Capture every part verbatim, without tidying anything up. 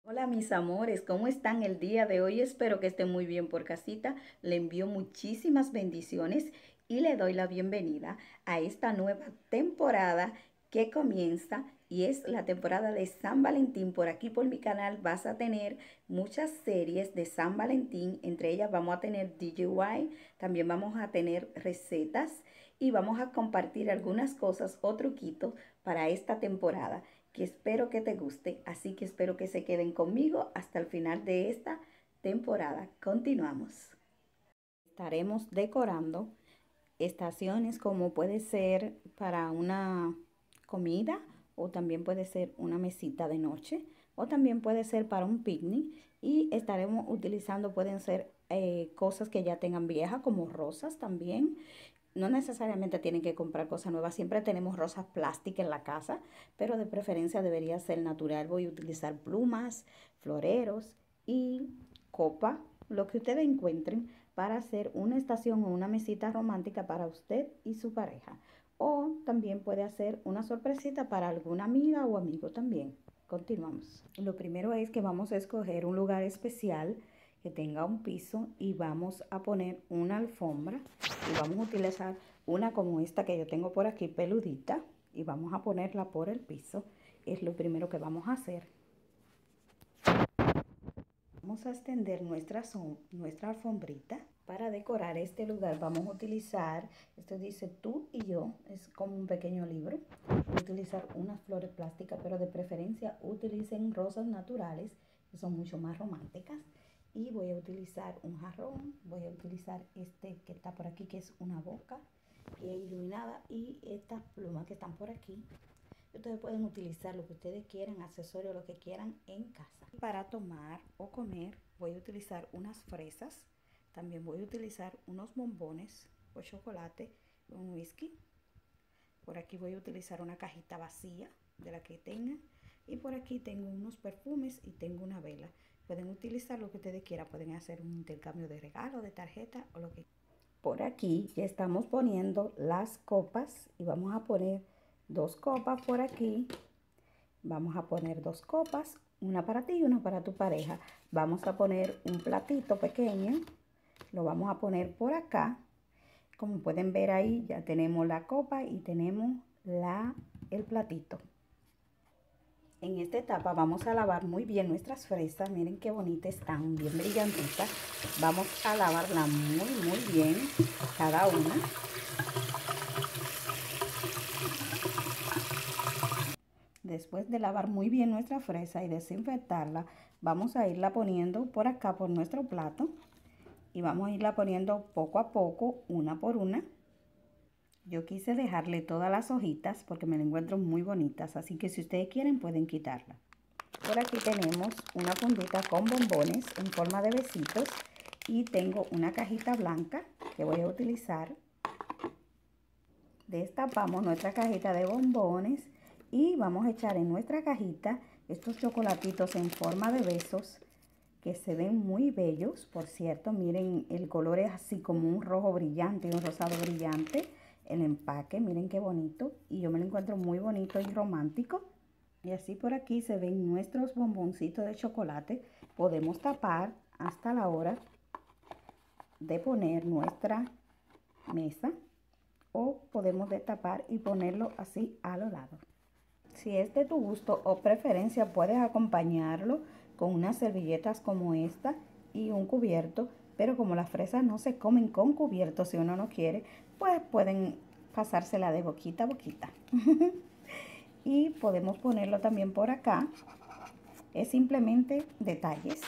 Hola mis amores, ¿cómo están el día de hoy? Espero que estén muy bien por casita. Le envío muchísimas bendiciones y le doy la bienvenida a esta nueva temporada que comienza y es la temporada de San Valentín. Por aquí por mi canal vas a tener muchas series de San Valentín. Entre ellas vamos a tener D J Y, también vamos a tener recetas y vamos a compartir algunas cosas o truquitos para esta temporada que espero que te guste, así que espero que se queden conmigo hasta el final de esta temporada. Continuamos. Estaremos decorando estaciones como puede ser para una comida o también puede ser una mesita de noche o también puede ser para un picnic y estaremos utilizando, pueden ser eh, cosas que ya tengan viejas como rosas también. No necesariamente tienen que comprar cosas nuevas, siempre tenemos rosas plásticas en la casa, pero de preferencia debería ser natural. Voy a utilizar plumas, floreros y copa, lo que ustedes encuentren para hacer una estación o una mesita romántica para usted y su pareja. O también puede hacer una sorpresita para alguna amiga o amigo también. Continuamos. Lo primero es que vamos a escoger un lugar especial que tenga un piso y vamos a poner una alfombra y vamos a utilizar una como esta que yo tengo por aquí peludita y vamos a ponerla por el piso. Es lo primero que vamos a hacer. Vamos a extender nuestra, nuestra alfombrita. Para decorar este lugar vamos a utilizar, esto dice tú y yo, es como un pequeño libro. Voy a utilizar unas flores plásticas, pero de preferencia utilicen rosas naturales, que son mucho más románticas. Y voy a utilizar un jarrón, voy a utilizar este que está por aquí, que es una boca bien iluminada, y estas plumas que están por aquí. Ustedes pueden utilizar lo que ustedes quieran, accesorios, lo que quieran en casa. Para tomar o comer voy a utilizar unas fresas. También voy a utilizar unos bombones o chocolate, un whisky. Por aquí voy a utilizar una cajita vacía de la que tengan. Y por aquí tengo unos perfumes y tengo una vela. Pueden utilizar lo que ustedes quieran. Pueden hacer un intercambio de regalo, de tarjeta o lo que quieran. Por aquí ya estamos poniendo las copas y vamos a poner dos copas por aquí. Vamos a poner dos copas, una para ti y una para tu pareja. Vamos a poner un platito pequeño, lo vamos a poner por acá. Como pueden ver ahí, ya tenemos la copa y tenemos la, el platito. En esta etapa vamos a lavar muy bien nuestras fresas. Miren qué bonitas están, bien brillantitas. Vamos a lavarla muy, muy bien, cada una. Después de lavar muy bien nuestra fresa y desinfectarla, vamos a irla poniendo por acá por nuestro plato y vamos a irla poniendo poco a poco, una por una. Yo quise dejarle todas las hojitas porque me la encuentro muy bonitas, así que si ustedes quieren pueden quitarla. Por aquí tenemos una fundita con bombones en forma de besitos y tengo una cajita blanca que voy a utilizar. Destapamos nuestra cajita de bombones y vamos a echar en nuestra cajita estos chocolatitos en forma de besos que se ven muy bellos. Por cierto, miren, el color es así como un rojo brillante y un rosado brillante. El empaque, miren qué bonito. Y yo me lo encuentro muy bonito y romántico. Y así por aquí se ven nuestros bomboncitos de chocolate. Podemos tapar hasta la hora de poner nuestra mesa. O podemos destapar y ponerlo así a los lados. Si es de tu gusto o preferencia, puedes acompañarlo con unas servilletas como esta y un cubierto, pero como las fresas no se comen con cubierto si uno no quiere, pues pueden pasársela de boquita a boquita. Y podemos ponerlo también por acá. Es simplemente detalles.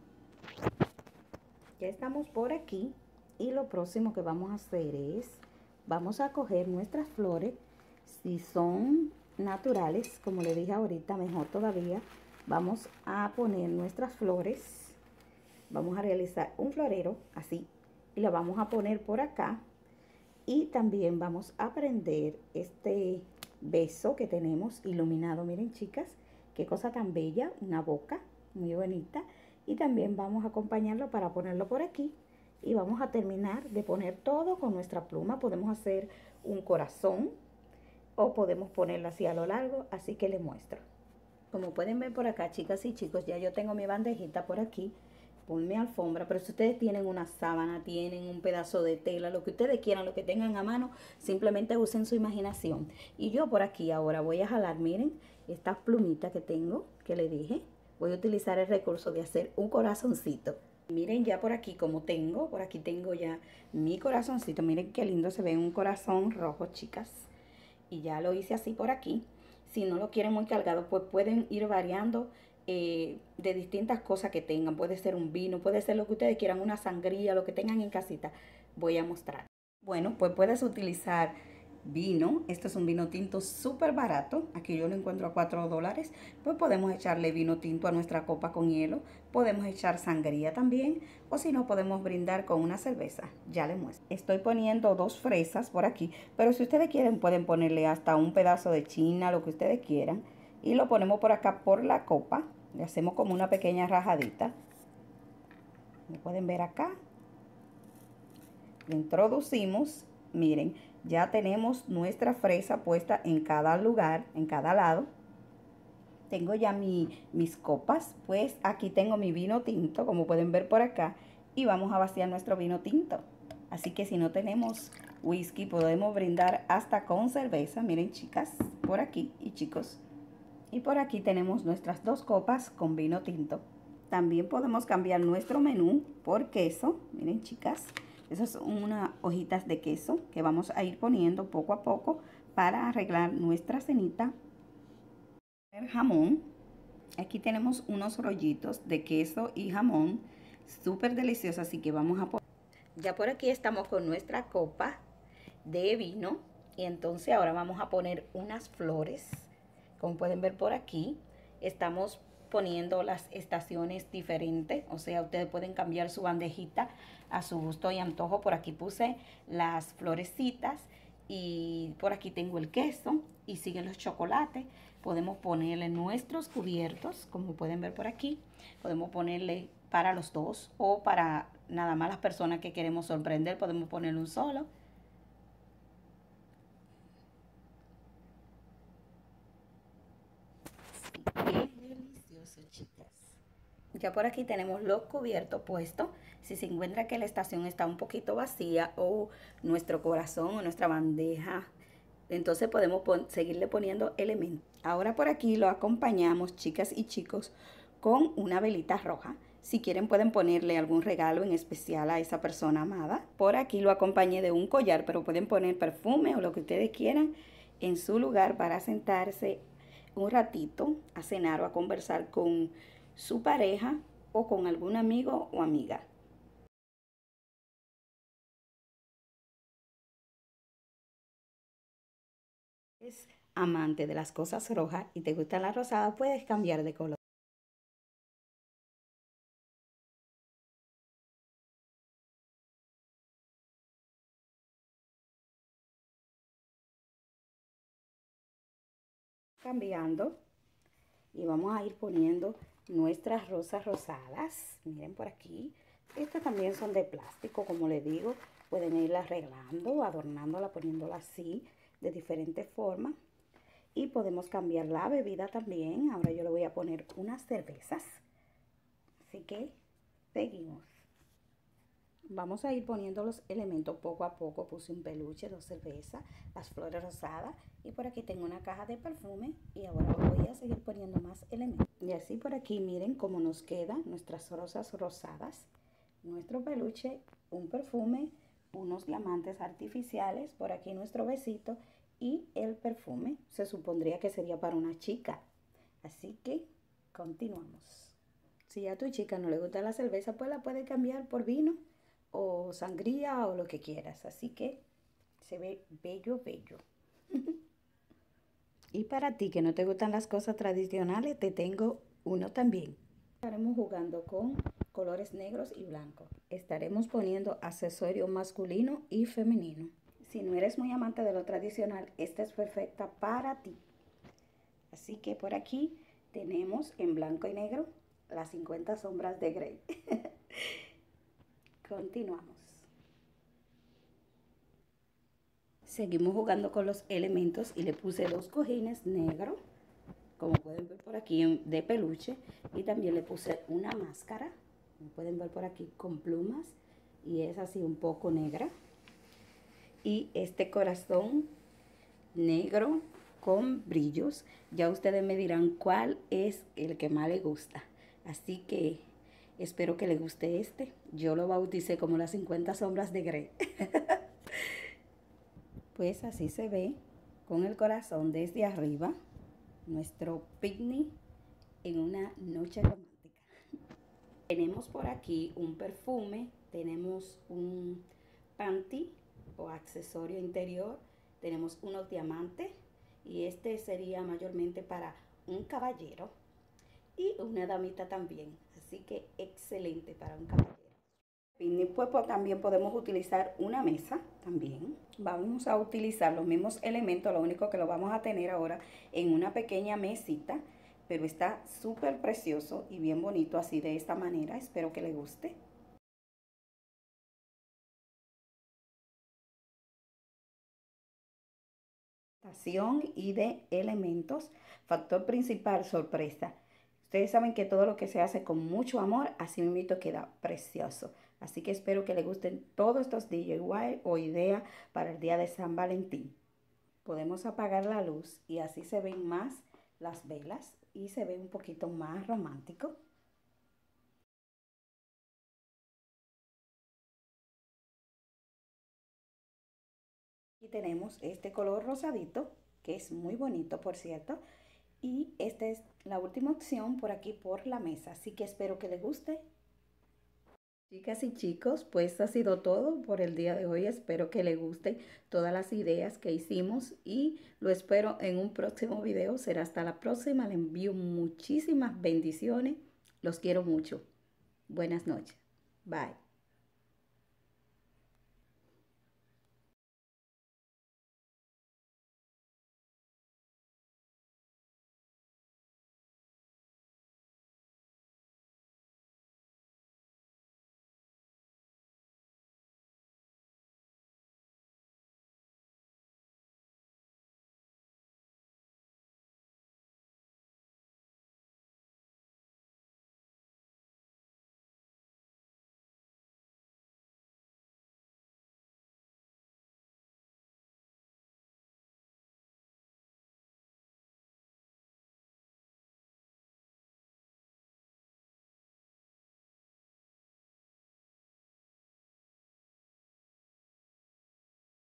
Ya estamos por aquí y lo próximo que vamos a hacer es, vamos a coger nuestras flores, si son naturales, como le dije ahorita, mejor todavía. Vamos a poner nuestras flores, vamos a realizar un florero así y lo vamos a poner por acá. Y también vamos a prender este beso que tenemos iluminado. Miren, chicas, qué cosa tan bella, una boca muy bonita. Y también vamos a acompañarlo para ponerlo por aquí. Y vamos a terminar de poner todo con nuestra pluma. Podemos hacer un corazón o podemos ponerlo así a lo largo, así que les muestro. Como pueden ver por acá, chicas y chicos, ya yo tengo mi bandejita por aquí con mi alfombra, pero si ustedes tienen una sábana, tienen un pedazo de tela, lo que ustedes quieran, lo que tengan a mano, simplemente usen su imaginación. Y yo por aquí ahora voy a jalar, miren, estas plumitas que tengo, que le dije, voy a utilizar el recurso de hacer un corazoncito. Miren ya por aquí como tengo, por aquí tengo ya mi corazoncito, miren qué lindo se ve un corazón rojo, chicas. Y ya lo hice así por aquí. Si no lo quieren muy cargado, pues pueden ir variando eh, de distintas cosas que tengan. Puede ser un vino, puede ser lo que ustedes quieran, una sangría, lo que tengan en casita. Voy a mostrar. Bueno, pues puedes utilizar vino. Esto es un vino tinto súper barato. Aquí yo lo encuentro a cuatro dólares. Pues podemos echarle vino tinto a nuestra copa con hielo. Podemos echar sangría también. O si no, podemos brindar con una cerveza. Ya le muestro. Estoy poniendo dos fresas por aquí. Pero si ustedes quieren, pueden ponerle hasta un pedazo de china, lo que ustedes quieran. Y lo ponemos por acá por la copa. Le hacemos como una pequeña rajadita. Lo pueden ver acá. Lo introducimos. Miren, ya tenemos nuestra fresa puesta en cada lugar, en cada lado. Tengo ya mi, mis copas, pues aquí tengo mi vino tinto, como pueden ver por acá. Y vamos a vaciar nuestro vino tinto. Así que si no tenemos whisky, podemos brindar hasta con cerveza. Miren, chicas, por aquí y chicos. Y por aquí tenemos nuestras dos copas con vino tinto. También podemos cambiar nuestro menú por queso. Miren, chicas. Esas son unas hojitas de queso que vamos a ir poniendo poco a poco para arreglar nuestra cenita. El jamón. Aquí tenemos unos rollitos de queso y jamón súper deliciosos, así que vamos a poner. Ya por aquí estamos con nuestra copa de vino y entonces ahora vamos a poner unas flores. Como pueden ver por aquí, estamos poniendo las estaciones diferentes, o sea, ustedes pueden cambiar su bandejita a su gusto y antojo. Por aquí puse las florecitas y por aquí tengo el queso y siguen los chocolates. Podemos ponerle nuestros cubiertos, como pueden ver por aquí. Podemos ponerle para los dos o para nada más las personas que queremos sorprender, podemos ponerle un solo. Qué delicioso, chicas. Ya por aquí tenemos los cubiertos puestos. Si se encuentra que la estación está un poquito vacía o nuestro corazón o nuestra bandeja, entonces podemos pon seguirle poniendo elementos. Ahora por aquí lo acompañamos, chicas y chicos, con una velita roja. Si quieren pueden ponerle algún regalo en especial a esa persona amada. Por aquí lo acompañé de un collar, pero pueden poner perfume o lo que ustedes quieran en su lugar para sentarse un ratito a cenar o a conversar con su pareja o con algún amigo o amiga. Es amante de las cosas rojas y te gusta la rosada, puedes cambiar de color. Cambiando y vamos a ir poniendo nuestras rosas rosadas. Miren por aquí. Estas también son de plástico, como les digo. Pueden irla arreglando, adornándola, poniéndola así, de diferentes formas. Y podemos cambiar la bebida también. Ahora yo le voy a poner unas cervezas. Así que seguimos. Vamos a ir poniendo los elementos poco a poco. Puse un peluche, dos cervezas, las flores rosadas y por aquí tengo una caja de perfume y ahora voy a seguir poniendo más elementos. Y así por aquí miren cómo nos quedan nuestras rosas rosadas, nuestro peluche, un perfume, unos diamantes artificiales, por aquí nuestro besito y el perfume. Se supondría que sería para una chica. Así que continuamos. Si a tu chica no le gusta la cerveza, pues la puede cambiar por vino o sangría o lo que quieras. Así que se ve bello, bello. Y para ti que no te gustan las cosas tradicionales, te tengo uno también. Estaremos jugando con colores negros y blancos. Estaremos poniendo accesorio masculino y femenino. Si no eres muy amante de lo tradicional, esta es perfecta para ti. Así que por aquí tenemos en blanco y negro las cincuenta sombras de Grey. Continuamos. Seguimos jugando con los elementos y le puse dos cojines negros como pueden ver por aquí, de peluche. Y también le puse una máscara, como pueden ver por aquí, con plumas. Y es así un poco negra. Y este corazón negro con brillos. Ya ustedes me dirán cuál es el que más les gusta. Así que espero que les guste este. Yo lo bauticé como las cincuenta sombras de Grey. Pues así se ve con el corazón desde arriba. Nuestro picnic en una noche romántica. Tenemos por aquí un perfume. Tenemos un panty o accesorio interior. Tenemos unos diamantes. Y este sería mayormente para un caballero y una damita también. Así que excelente para un caballero. Y pues, pues también podemos utilizar una mesa también. Vamos a utilizar los mismos elementos, lo único que lo vamos a tener ahora en una pequeña mesita. Pero está súper precioso y bien bonito así de esta manera. Espero que le guste. Y de elementos. Factor principal, sorpresa. Ustedes saben que todo lo que se hace con mucho amor, así mismo queda precioso. Así que espero que les gusten todos estos D I Y o ideas para el día de San Valentín. Podemos apagar la luz y así se ven más las velas y se ve un poquito más romántico. Aquí tenemos este color rosadito, que es muy bonito, por cierto. Y esta es la última opción por aquí por la mesa. Así que espero que les guste. Chicas y chicos, pues ha sido todo por el día de hoy. Espero que les gusten todas las ideas que hicimos y lo espero en un próximo video. Será hasta la próxima. Les envío muchísimas bendiciones. Los quiero mucho. Buenas noches. Bye.